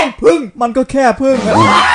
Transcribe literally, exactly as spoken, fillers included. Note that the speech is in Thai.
พึ่งมันก็แค่พึ่ง